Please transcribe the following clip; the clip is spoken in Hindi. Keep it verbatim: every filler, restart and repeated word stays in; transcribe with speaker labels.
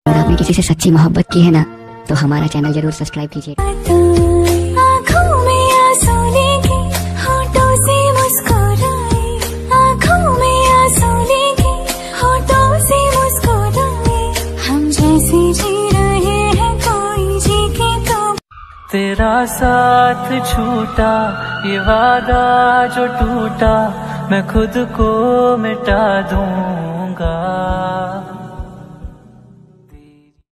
Speaker 1: अगर आपने किसी से सच्ची मोहब्बत की है ना, तो हमारा चैनल जरूर सब्सक्राइब कीजिए।
Speaker 2: तेरा साथ छूटा, ये वादा जो टूटा, मैं खुद को मिटा दूंगा।